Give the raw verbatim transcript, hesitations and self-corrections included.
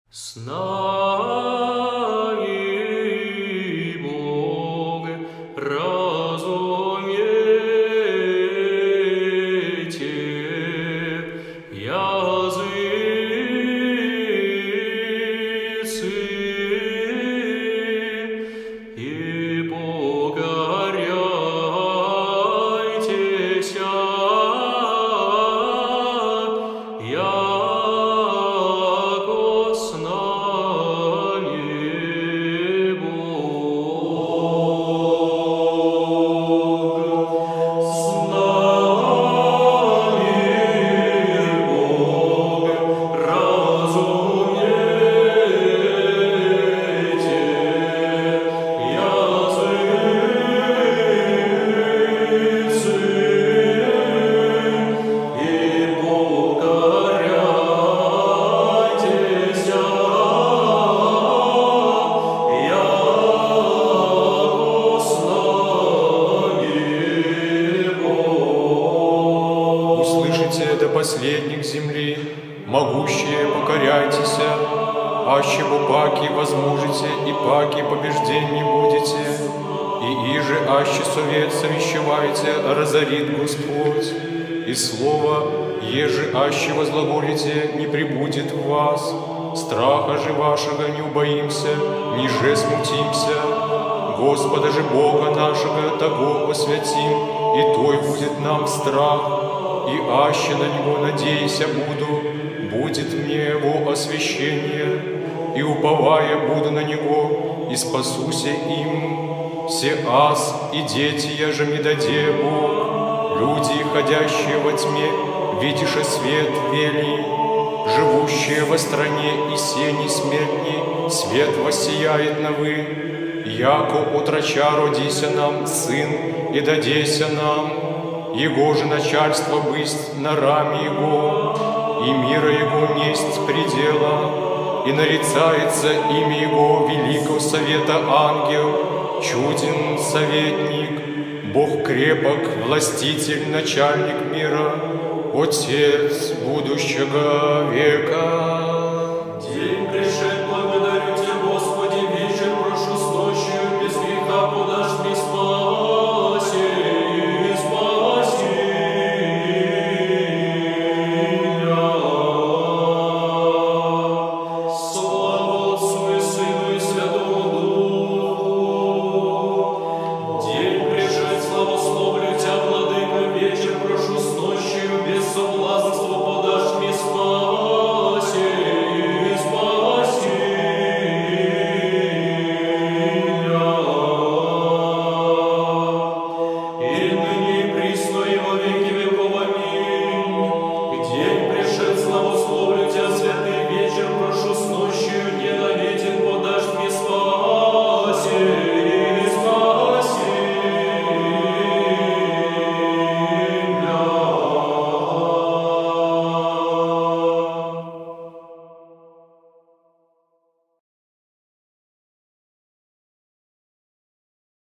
С нами Бог, разумейте, языцы, и покоряйтесь, яко с нами Бог. С нами Бог, разумейте, языцы, и покоряйтесь, яко с нами Бог. Услышите до последних земли, могущие покоряйтесь, аще бо паки возможете, и паки побежденни будете, и иже аще совет совещевайте, разорит Господь, и слово, еже аще возглаголите, не прибудет в вас, страха же вашего не убоимся, ниже смутимся, Господа же Бога нашего того посвятим, и той будет нам страх, и аще на Него надеяся буду, будет мне Его освящение, и уповая буду на Него, и спасуся им. Все аз и дети, я же мне даде Бог, люди, ходящие во тьме, видише свет вели, живущие во стране и сени смертней, свет воссияет на вы, яко отроча родися нам сын, и дадеся нам, Его же начальство бысть на раме Его, и мира Его несть предела, и нарицается имя Его великого совета ангел, чуден советник, Бог крепок, властитель, начальник мира, Отец будущего века.